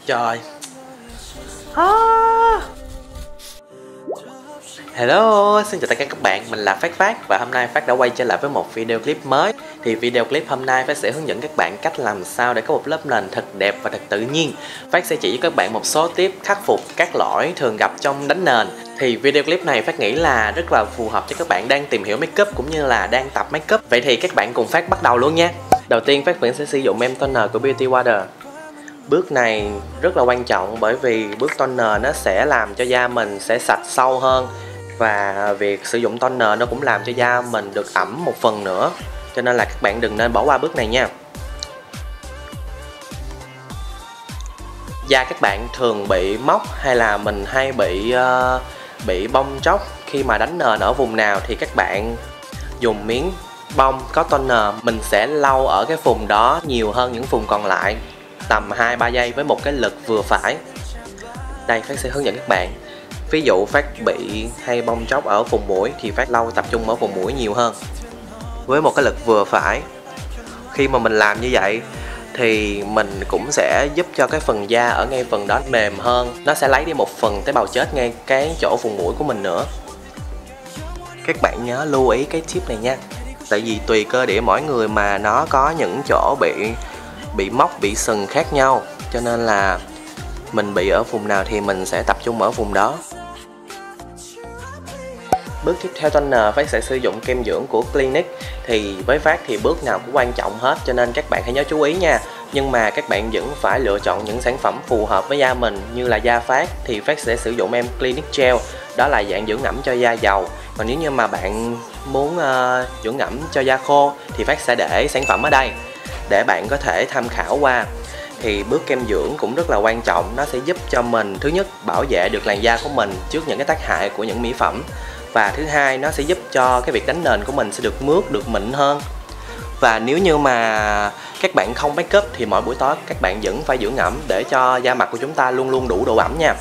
Trời. Hello, xin chào tất cả các bạn, mình là Phát và hôm nay Phát đã quay trở lại với một video clip mới. Thì video clip hôm nay Phát sẽ hướng dẫn các bạn cách làm sao để có một lớp nền thật đẹp và thật tự nhiên. Phát sẽ chỉ cho các bạn một số tip khắc phục các lỗi thường gặp trong đánh nền. Thì video clip này Phát nghĩ là rất là phù hợp cho các bạn đang tìm hiểu makeup cũng như là đang tập makeup. Vậy thì các bạn cùng Phát bắt đầu luôn nha. Đầu tiên Phát vẫn sẽ sử dụng em toner của Beauty Water. Bước này rất là quan trọng bởi vì bước toner nó sẽ làm cho da mình sẽ sạch sâu hơn. Và việc sử dụng toner nó cũng làm cho da mình được ẩm một phần nữa. Cho nên là các bạn đừng nên bỏ qua bước này nha. Da các bạn thường bị mốc hay là mình hay bị bong tróc khi mà đánh nền ở vùng nào thì các bạn dùng miếng bông có toner, mình sẽ lau ở cái vùng đó nhiều hơn những vùng còn lại, tầm 2-3 giây với một cái lực vừa phải. Đây Phát sẽ hướng dẫn các bạn. Ví dụ Phát bị hay bong tróc ở vùng mũi thì Phát lau tập trung ở vùng mũi nhiều hơn với một cái lực vừa phải. Khi mà mình làm như vậy thì mình cũng sẽ giúp cho cái phần da ở ngay phần đó mềm hơn. Nó sẽ lấy đi một phần tế bào chết ngay cái chỗ vùng mũi của mình nữa. Các bạn nhớ lưu ý cái tip này nha. Tại vì tùy cơ địa mỗi người mà nó có những chỗ bị mốc, bị sừng khác nhau. Cho nên là mình bị ở vùng nào thì mình sẽ tập trung ở vùng đó. Bước tiếp theo toner, Phát sẽ sử dụng kem dưỡng của Clinique. Thì với Phát thì bước nào cũng quan trọng hết, cho nên các bạn hãy nhớ chú ý nha. Nhưng mà các bạn vẫn phải lựa chọn những sản phẩm phù hợp với da mình. Như là da Phát thì Phát sẽ sử dụng em Clinique Gel. Đó là dạng dưỡng ẩm cho da dầu. Còn nếu như mà bạn muốn dưỡng ẩm cho da khô thì Phát sẽ để sản phẩm ở đây để bạn có thể tham khảo qua. Thì bước kem dưỡng cũng rất là quan trọng. Nó sẽ giúp cho mình thứ nhất bảo vệ được làn da của mình trước những cái tác hại của những mỹ phẩm. Và thứ hai nó sẽ giúp cho cái việc đánh nền của mình sẽ được mướt, được mịn hơn. Và nếu như mà các bạn không make up thì mỗi buổi tối các bạn vẫn phải dưỡng ẩm để cho da mặt của chúng ta luôn luôn đủ độ ẩm nha.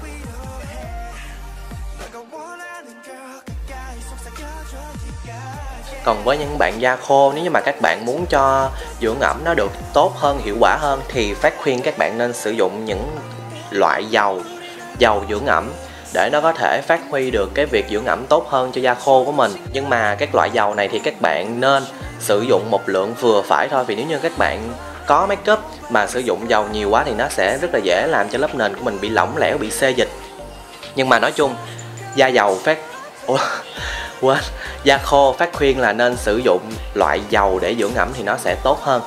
Còn với những bạn da khô, nếu như mà các bạn muốn cho dưỡng ẩm nó được tốt hơn, hiệu quả hơn thì Phát khuyên các bạn nên sử dụng những loại dầu dưỡng ẩm để nó có thể phát huy được cái việc dưỡng ẩm tốt hơn cho da khô của mình. Nhưng mà các loại dầu này thì các bạn nên sử dụng một lượng vừa phải thôi. Vì nếu như các bạn có make up mà sử dụng dầu nhiều quá thì nó sẽ rất là dễ làm cho lớp nền của mình bị lỏng lẻo, bị xê dịch. Nhưng mà nói chung da dầu Phát da khô Phát khuyên là nên sử dụng loại dầu để dưỡng ẩm thì nó sẽ tốt hơn.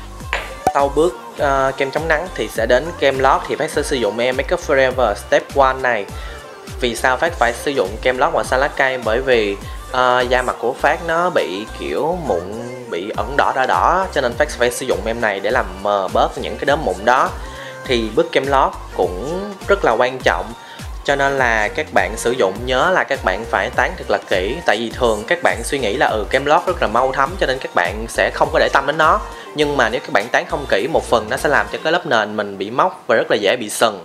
Sau bước kem chống nắng thì sẽ đến kem lót. Thì Phát sẽ sử dụng em Makeup Forever Step 1 này. Vì sao Phát phải sử dụng kem lót màu xanh lá cây? Bởi vì da mặt của Phát nó bị kiểu mụn, bị ẩn đỏ đỏ, cho nên Phát phải sử dụng em này để làm mờ bớt những cái đốm mụn đó. Thì bước kem lót cũng rất là quan trọng, cho nên là các bạn sử dụng nhớ là các bạn phải tán thật là kỹ. Tại vì thường các bạn suy nghĩ là kem lót rất là mau thấm cho nên các bạn sẽ không có để tâm đến nó. Nhưng mà nếu các bạn tán không kỹ, một phần nó sẽ làm cho cái lớp nền mình bị mốc và rất là dễ bị sừng.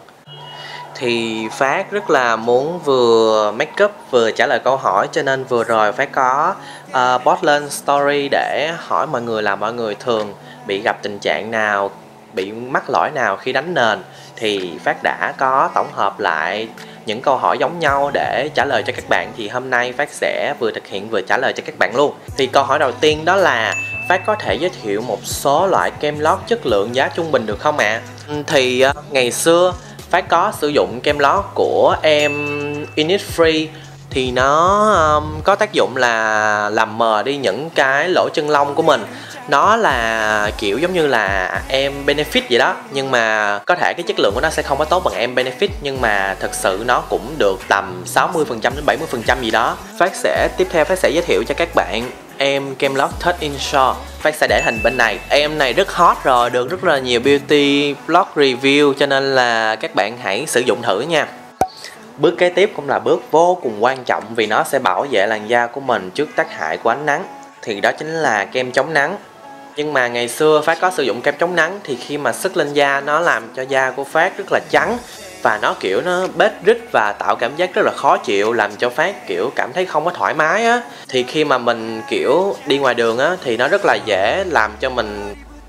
Thì Phát rất là muốn vừa make up vừa trả lời câu hỏi, cho nên vừa rồi Phát có post lên story để hỏi mọi người là mọi người thường bị gặp tình trạng nào, bị mắc lỗi nào khi đánh nền. Thì Phát đã có tổng hợp lại những câu hỏi giống nhau để trả lời cho các bạn. Thì hôm nay Phát sẽ vừa thực hiện vừa trả lời cho các bạn luôn. Thì câu hỏi đầu tiên đó là Phát có thể giới thiệu một số loại kem lót chất lượng giá trung bình được không ạ? Thì ngày xưa Phát có sử dụng kem lót của em Innisfree. Thì nó có tác dụng là làm mờ đi những cái lỗ chân lông của mình. Nó là kiểu giống như là em Benefit vậy đó. Nhưng mà có thể cái chất lượng của nó sẽ không có tốt bằng em Benefit, nhưng mà thật sự nó cũng được tầm 60% đến 70% gì đó. Tiếp theo Phát sẽ giới thiệu cho các bạn em kem lót Touch in Shore. Phát sẽ để hình bên này. Em này rất hot rồi, được rất là nhiều beauty blog review, cho nên là các bạn hãy sử dụng thử nha. Bước kế tiếp cũng là bước vô cùng quan trọng vì nó sẽ bảo vệ làn da của mình trước tác hại của ánh nắng. Thì đó chính là kem chống nắng. Nhưng mà ngày xưa Phát có sử dụng kem chống nắng thì khi mà sức lên da nó làm cho da của Phát rất là trắng. Và nó kiểu nó bết rít và tạo cảm giác rất là khó chịu, làm cho Phát kiểu cảm thấy không có thoải mái á. Thì khi mà mình kiểu đi ngoài đường á thì nó rất là dễ làm cho mình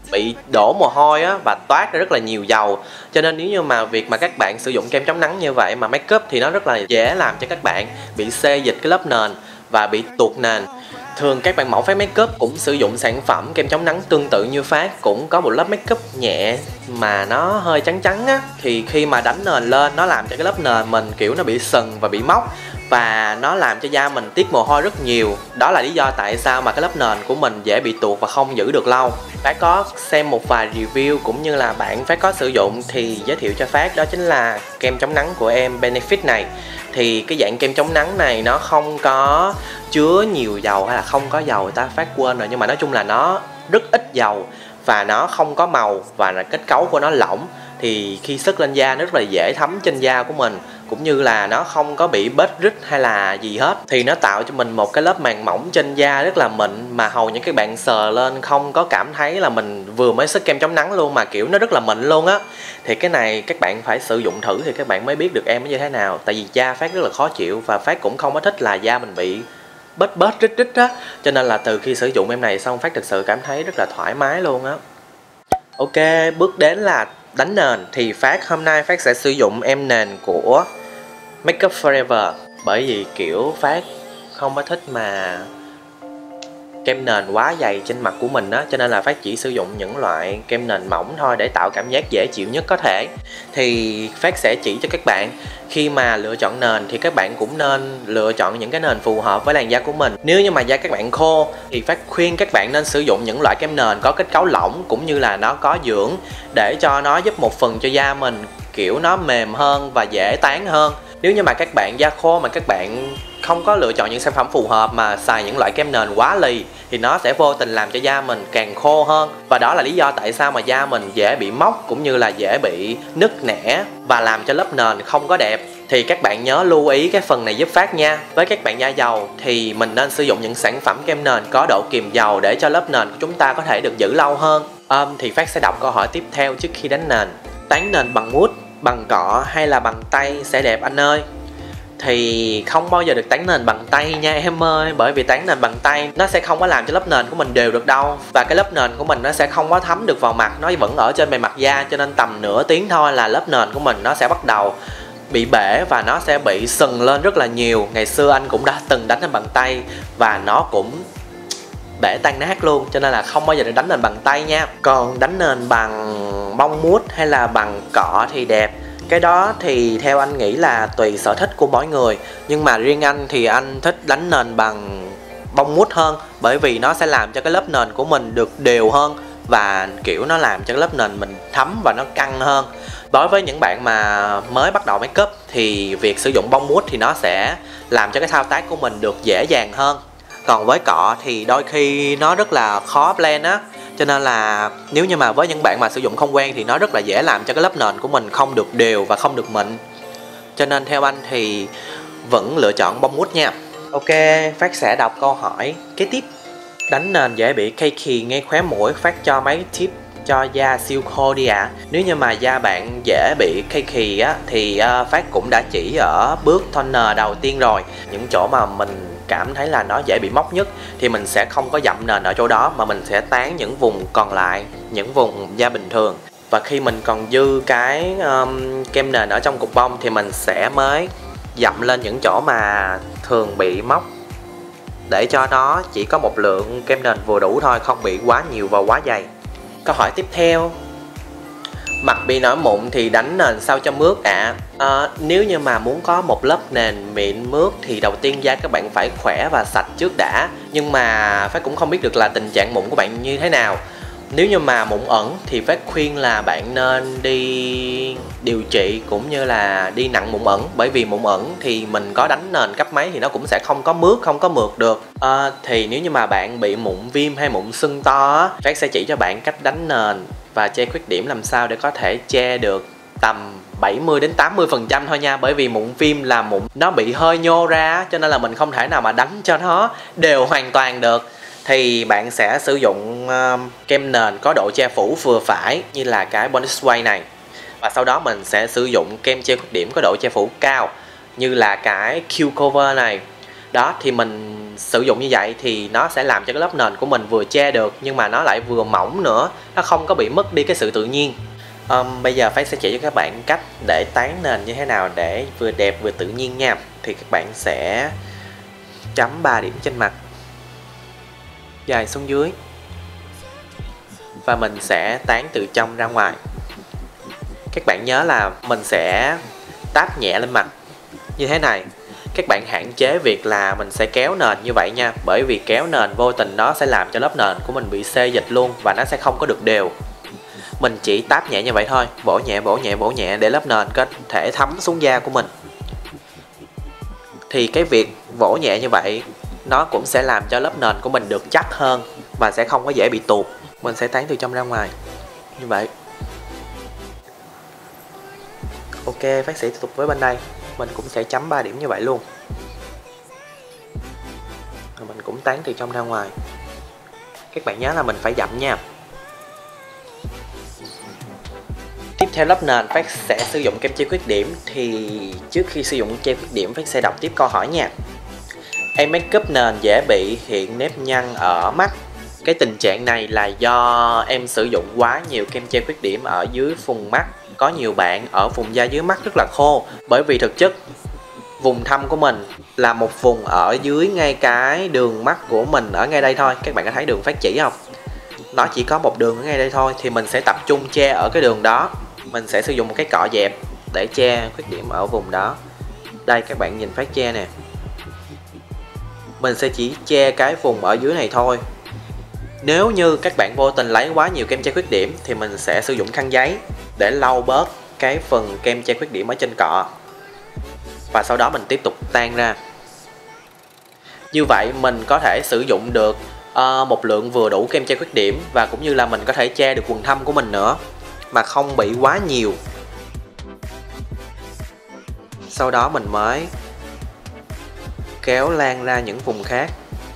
bị đổ mồ hôi á và toát ra rất là nhiều dầu. Cho nên nếu như mà việc mà các bạn sử dụng kem chống nắng như vậy mà make up thì nó rất là dễ làm cho các bạn bị xê dịch cái lớp nền và bị tuột nền. Thường các bạn mẫu Phát Makeup cũng sử dụng sản phẩm kem chống nắng tương tự như Phát, cũng có một lớp makeup nhẹ mà nó hơi trắng trắng á. Thì khi mà đánh nền lên nó làm cho cái lớp nền mình kiểu nó bị sần và bị mốc, và nó làm cho da mình tiết mồ hôi rất nhiều. Đó là lý do tại sao mà cái lớp nền của mình dễ bị tuột và không giữ được lâu. Phát có xem một vài review cũng như là bạn Phát có sử dụng thì giới thiệu cho Phát, đó chính là kem chống nắng của em Benefit này. Thì cái dạng kem chống nắng này nó không có chứa nhiều dầu hay là không có dầu ta Phát quên rồi, nhưng mà nói chung là nó rất ít dầu và nó không có màu và là kết cấu của nó lỏng. Thì khi sức lên da nó rất là dễ thấm trên da của mình, cũng như là nó không có bị bết rít hay là gì hết. Thì nó tạo cho mình một cái lớp màng mỏng trên da rất là mịn, mà hầu như các bạn sờ lên không có cảm thấy là mình vừa mới xức kem chống nắng luôn, mà kiểu nó rất là mịn luôn á. Thì cái này các bạn phải sử dụng thử thì các bạn mới biết được em nó như thế nào. Tại vì da Phát rất là khó chịu và Phát cũng không có thích là da mình bị bết rít á. Cho nên là từ khi sử dụng em này xong Phát thực sự cảm thấy rất là thoải mái luôn á. Ok, bước đến là đánh nền. Thì hôm nay Phát sẽ sử dụng em nền của Make Up Forever. Bởi vì kiểu Phát không có thích mà kem nền quá dày trên mặt của mình á, cho nên là Phát chỉ sử dụng những loại kem nền mỏng thôi để tạo cảm giác dễ chịu nhất có thể. Thì Phát sẽ chỉ cho các bạn khi mà lựa chọn nền thì các bạn cũng nên lựa chọn những cái nền phù hợp với làn da của mình. Nếu như mà da các bạn khô thì Phát khuyên các bạn nên sử dụng những loại kem nền có kết cấu lỏng cũng như là nó có dưỡng, để cho nó giúp một phần cho da mình kiểu nó mềm hơn và dễ tán hơn. Nếu như mà các bạn da khô mà các bạn không có lựa chọn những sản phẩm phù hợp mà xài những loại kem nền quá lì thì nó sẽ vô tình làm cho da mình càng khô hơn. Và đó là lý do tại sao mà da mình dễ bị mốc cũng như là dễ bị nứt nẻ và làm cho lớp nền không có đẹp. Thì các bạn nhớ lưu ý cái phần này giúp Phát nha. Với các bạn da dầu thì mình nên sử dụng những sản phẩm kem nền có độ kiềm dầu để cho lớp nền của chúng ta có thể được giữ lâu hơn. Thì Phát sẽ đọc câu hỏi tiếp theo trước khi đánh nền. Tán nền bằng mousse, bằng cọ hay là bằng tay sẽ đẹp anh ơi? Thì không bao giờ được tán nền bằng tay nha em ơi. Bởi vì tán nền bằng tay nó sẽ không có làm cho lớp nền của mình đều được đâu. Và cái lớp nền của mình nó sẽ không có thấm được vào mặt, nó vẫn ở trên bề mặt da. Cho nên tầm nửa tiếng thôi là lớp nền của mình nó sẽ bắt đầu bị bể và nó sẽ bị sừng lên rất là nhiều. Ngày xưa anh cũng đã từng đánh nền bằng tay và nó cũng bể tan nát luôn. Cho nên là không bao giờ được đánh nền bằng tay nha. Còn đánh nền bằng bông mousse hay là bằng cọ thì đẹp. Cái đó thì theo anh nghĩ là tùy sở thích của mỗi người. Nhưng mà riêng anh thì anh thích đánh nền bằng bông mousse hơn. Bởi vì nó sẽ làm cho cái lớp nền của mình được đều hơn và kiểu nó làm cho cái lớp nền mình thấm và nó căng hơn. Đối với những bạn mà mới bắt đầu make up thì việc sử dụng bông mousse thì nó sẽ làm cho cái thao tác của mình được dễ dàng hơn. Còn với cọ thì đôi khi nó rất là khó blend á. Cho nên là nếu như mà với những bạn mà sử dụng không quen thì nó rất là dễ làm cho cái lớp nền của mình không được đều và không được mịn. Cho nên theo anh thì vẫn lựa chọn bông mousse nha. Ok, Phát sẽ đọc câu hỏi kế tiếp. Đánh nền dễ bị cakey ngay khóe mũi, Phát cho mấy tip cho da siêu khô đi ạ. Nếu như mà da bạn dễ bị cakey á thì Phát cũng đã chỉ ở bước toner đầu tiên rồi. Những chỗ mà mình cảm thấy là nó dễ bị mốc nhất thì mình sẽ không có dặm nền ở chỗ đó, mà mình sẽ tán những vùng còn lại, những vùng da bình thường. Và khi mình còn dư cái kem nền ở trong cục bông thì mình sẽ mới dặm lên những chỗ mà thường bị mốc, để cho nó chỉ có một lượng kem nền vừa đủ thôi, không bị quá nhiều và quá dày. Câu hỏi tiếp theo. Mặt bị nổi mụn thì đánh nền sao cho mướt ạ? Nếu như mà muốn có một lớp nền mịn mướt thì đầu tiên da các bạn phải khỏe và sạch trước đã. Nhưng mà Phát cũng không biết được là tình trạng mụn của bạn như thế nào. Nếu như mà mụn ẩn thì Phát khuyên là bạn nên đi điều trị cũng như là đi nặng mụn ẩn. Bởi vì mụn ẩn thì mình có đánh nền cấp mấy thì nó cũng sẽ không có mướt, không có mượt được. Thì nếu như mà bạn bị mụn viêm hay mụn sưng to, Phát sẽ chỉ cho bạn cách đánh nền và che khuyết điểm làm sao để có thể che được tầm 70 đến 80% thôi nha. Bởi vì mụn viêm là mụn nó bị hơi nhô ra, cho nên là mình không thể nào mà đánh cho nó đều hoàn toàn được. Thì bạn sẽ sử dụng kem nền có độ che phủ vừa phải như là cái Bonus Way này. Và sau đó mình sẽ sử dụng kem che khuyết điểm có độ che phủ cao như là cái Q Cover này. Đó thì mình sử dụng như vậy thì nó sẽ làm cho cái lớp nền của mình vừa che được nhưng mà nó lại vừa mỏng nữa, nó không có bị mất đi cái sự tự nhiên. Bây giờ Phát sẽ chỉ cho các bạn cách để tán nền như thế nào để vừa đẹp vừa tự nhiên nha. Thì các bạn sẽ chấm 3 điểm trên mặt, dài xuống dưới, và mình sẽ tán từ trong ra ngoài. Các bạn nhớ là mình sẽ táp nhẹ lên mặt như thế này. Các bạn hạn chế việc là mình sẽ kéo nền như vậy nha, bởi vì kéo nền vô tình nó sẽ làm cho lớp nền của mình bị xê dịch luôn và nó sẽ không có được đều. Mình chỉ táp nhẹ như vậy thôi, vỗ nhẹ vỗ nhẹ vỗ nhẹ để lớp nền có thể thấm xuống da của mình. Thì cái việc vỗ nhẹ như vậy nó cũng sẽ làm cho lớp nền của mình được chắc hơn và sẽ không có dễ bị tuột. Mình sẽ tán từ trong ra ngoài như vậy. Ok, Phát sẽ tiếp tục với bên đây. Mình cũng sẽ chấm 3 điểm như vậy luôn. Rồi mình cũng tán từ trong ra ngoài. Các bạn nhớ là mình phải dặm nha. Tiếp theo lớp nền, Phát sẽ sử dụng kem che khuyết điểm. Thì trước khi sử dụng che khuyết điểm, Phát sẽ đọc tiếp câu hỏi nha. Em makeup nền dễ bị hiện nếp nhăn ở mắt. Cái tình trạng này là do em sử dụng quá nhiều kem che khuyết điểm ở dưới vùng mắt. Có nhiều bạn ở vùng da dưới mắt rất là khô, bởi vì thực chất vùng thâm của mình là một vùng ở dưới ngay cái đường mắt của mình ở ngay đây thôi. Các bạn có thấy đường Phát chỉ không? Nó chỉ có một đường ở ngay đây thôi, thì mình sẽ tập trung che ở cái đường đó. Mình sẽ sử dụng một cái cọ dẹp để che khuyết điểm ở vùng đó. Đây, các bạn nhìn Phát che nè. Mình sẽ chỉ che cái vùng ở dưới này thôi. Nếu như các bạn vô tình lấy quá nhiều kem che khuyết điểm thì mình sẽ sử dụng khăn giấy để lau bớt cái phần kem che khuyết điểm ở trên cọ. Và sau đó mình tiếp tục tan ra. Như vậy mình có thể sử dụng được một lượng vừa đủ kem che khuyết điểm, và cũng như là mình có thể che được quầng thâm của mình nữa mà không bị quá nhiều. Sau đó mình mới kéo lan ra những vùng khác.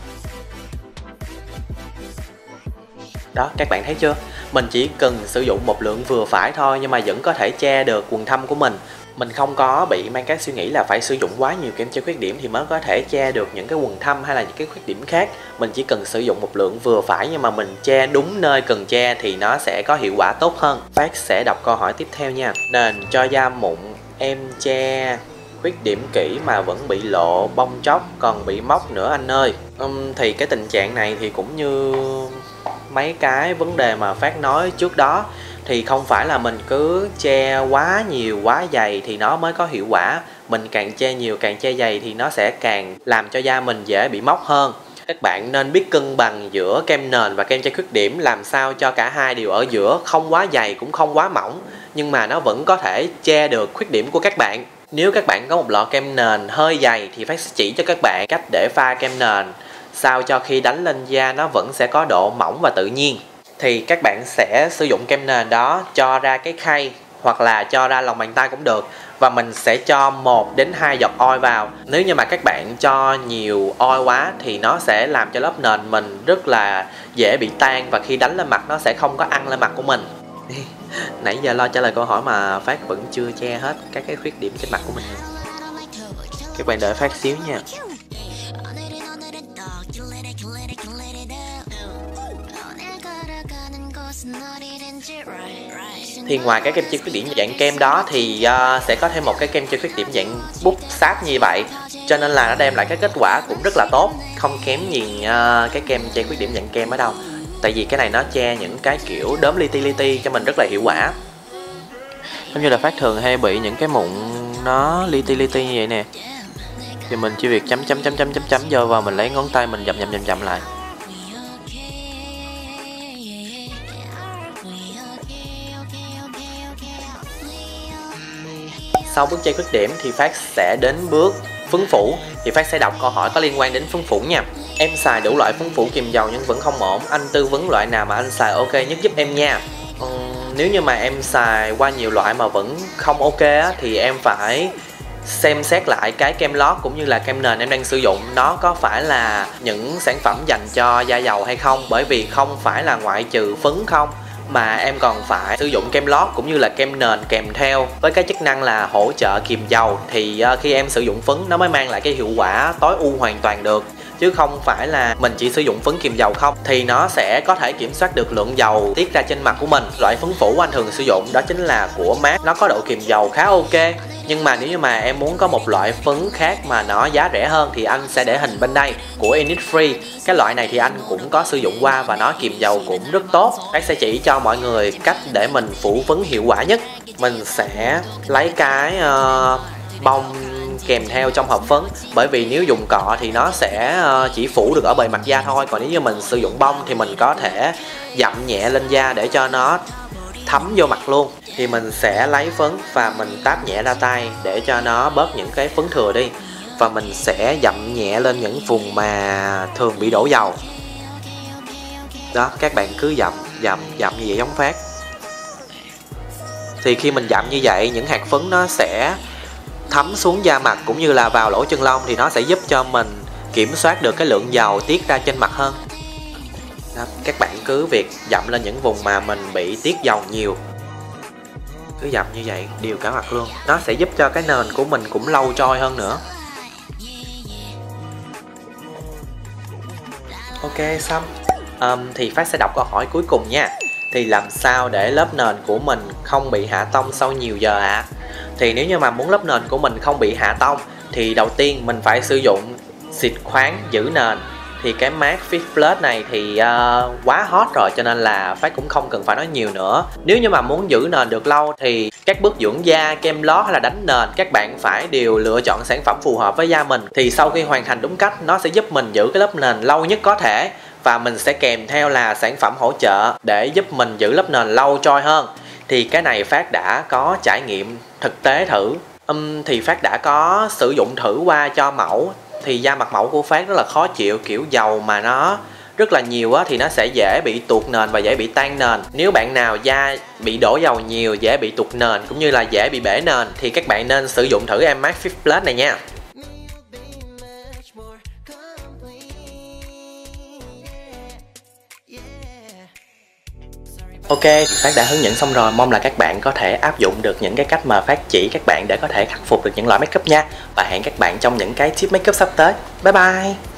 Đó, các bạn thấy chưa? Mình chỉ cần sử dụng một lượng vừa phải thôi nhưng mà vẫn có thể che được quầng thâm của mình. Mình không có bị mang cái suy nghĩ là phải sử dụng quá nhiều kem che khuyết điểm thì mới có thể che được những cái quầng thâm hay là những cái khuyết điểm khác. Mình chỉ cần sử dụng một lượng vừa phải nhưng mà mình che đúng nơi cần che thì nó sẽ có hiệu quả tốt hơn. Phát sẽ đọc câu hỏi tiếp theo nha. Nền cho da mụn, em che khuyết điểm kỹ mà vẫn bị lộ bong tróc còn bị mốc nữa anh ơi. Thì cái tình trạng này thì cũng như mấy cái vấn đề mà Phát nói trước đó, thì không phải là mình cứ che quá nhiều quá dày thì nó mới có hiệu quả. Mình càng che nhiều càng che dày thì nó sẽ càng làm cho da mình dễ bị mốc hơn. Các bạn nên biết cân bằng giữa kem nền và kem che khuyết điểm, làm sao cho cả hai đều ở giữa, không quá dày cũng không quá mỏng, nhưng mà nó vẫn có thể che được khuyết điểm của các bạn. Nếu các bạn có một lọ kem nền hơi dày thì Phát sẽ chỉ cho các bạn cách để pha kem nền sao cho khi đánh lên da nó vẫn sẽ có độ mỏng và tự nhiên. Thì các bạn sẽ sử dụng kem nền đó cho ra cái khay hoặc là cho ra lòng bàn tay cũng được, và mình sẽ cho 1 đến 2 giọt oil vào. Nếu như mà các bạn cho nhiều oil quá thì nó sẽ làm cho lớp nền mình rất là dễ bị tan, và khi đánh lên mặt nó sẽ không có ăn lên mặt của mình. Nãy giờ lo trả lời câu hỏi mà Phát vẫn chưa che hết các cái khuyết điểm trên mặt của mình. Các bạn đợi Phát xíu nha. Thì ngoài cái kem che khuyết điểm dạng kem đó thì sẽ có thêm một cái kem che khuyết điểm dạng bút sáp như vậy, cho nên là nó đem lại cái kết quả cũng rất là tốt, không kém gì cái kem che khuyết điểm dạng kem ở đâu. Tại vì cái này nó che những cái kiểu đốm li ti cho mình rất là hiệu quả. Giống như là Phát thường hay bị những cái mụn nó li ti như vậy nè, thì mình chỉ việc chấm vô vào, mình lấy ngón tay mình dặm lại. Sau bước che khuyết điểm thì Phát sẽ đến bước phấn phủ. Thì Phát sẽ đọc câu hỏi có liên quan đến phấn phủ nha. Em xài đủ loại phấn phủ kiềm dầu nhưng vẫn không ổn, anh tư vấn loại nào mà anh xài ok nhất giúp em nha. Nếu như mà em xài qua nhiều loại mà vẫn không ok á, thì em phải xem xét lại cái kem lót cũng như là kem nền em đang sử dụng nó có phải là những sản phẩm dành cho da dầu hay không. Bởi vì không phải là ngoại trừ phấn không mà em còn phải sử dụng kem lót cũng như là kem nền kèm theo với cái chức năng là hỗ trợ kiềm dầu, thì khi em sử dụng phấn nó mới mang lại cái hiệu quả tối ưu hoàn toàn được. chứ không phải là mình chỉ sử dụng phấn kiềm dầu không, thì nó sẽ có thể kiểm soát được lượng dầu tiết ra trên mặt của mình. Loại phấn phủ anh thường sử dụng đó chính là của MAC, nó có độ kiềm dầu khá ok. Nhưng mà nếu như mà em muốn có một loại phấn khác mà nó giá rẻ hơn thì anh sẽ để hình bên đây của Innisfree. Cái loại này thì anh cũng có sử dụng qua và nó kiềm dầu cũng rất tốt. Bác sẽ chỉ cho mọi người cách để mình phủ phấn hiệu quả nhất. Mình sẽ lấy cái bông kèm theo trong hộp phấn, bởi vì nếu dùng cọ thì nó sẽ chỉ phủ được ở bề mặt da thôi, còn nếu như mình sử dụng bông thì mình có thể dặm nhẹ lên da để cho nó thấm vô mặt luôn. Thì mình sẽ lấy phấn và mình táp nhẹ ra tay để cho nó bớt những cái phấn thừa đi, và mình sẽ dặm nhẹ lên những vùng mà thường bị đổ dầu. Đó, các bạn cứ dặm như vậy giống Phát. Thì khi mình dặm như vậy, những hạt phấn nó sẽ thấm xuống da mặt cũng như là vào lỗ chân lông, thì nó sẽ giúp cho mình kiểm soát được cái lượng dầu tiết ra trên mặt hơn. Đó, các bạn cứ việc dặm lên những vùng mà mình bị tiết dầu nhiều, cứ dặm như vậy đều cả mặt luôn, nó sẽ giúp cho cái nền của mình cũng lâu trôi hơn nữa. Ok, xong. Thì Phát sẽ đọc câu hỏi cuối cùng nha. Thì làm sao để lớp nền của mình không bị hạ tông sau nhiều giờ ạ? Thì nếu như mà muốn lớp nền của mình không bị hạ tông thì đầu tiên mình phải sử dụng xịt khoáng giữ nền. Thì cái MAC Fix Plus này thì quá hot rồi, cho nên là Phát cũng không cần phải nói nhiều nữa. Nếu như mà muốn giữ nền được lâu thì các bước dưỡng da, kem lót hay là đánh nền, các bạn phải đều lựa chọn sản phẩm phù hợp với da mình. Thì sau khi hoàn thành đúng cách, nó sẽ giúp mình giữ cái lớp nền lâu nhất có thể. Và mình sẽ kèm theo là sản phẩm hỗ trợ để giúp mình giữ lớp nền lâu trôi hơn. Thì cái này Phát đã có trải nghiệm thực tế thử. Thì Phát đã có sử dụng thử qua cho mẫu. Thì da mặt mẫu của Phát rất là khó chịu, kiểu dầu mà nó rất là nhiều á, thì nó sẽ dễ bị tuột nền và dễ bị tan nền. Nếu bạn nào da bị đổ dầu nhiều, dễ bị tuột nền cũng như là dễ bị bể nền thì các bạn nên sử dụng thử em MAC Fix Plus này nha. Ok, Phát đã hướng dẫn xong rồi, mong là các bạn có thể áp dụng được những cái cách mà Phát chỉ các bạn để có thể khắc phục được những loại makeup nha. Và hẹn các bạn trong những cái tip makeup sắp tới. Bye bye!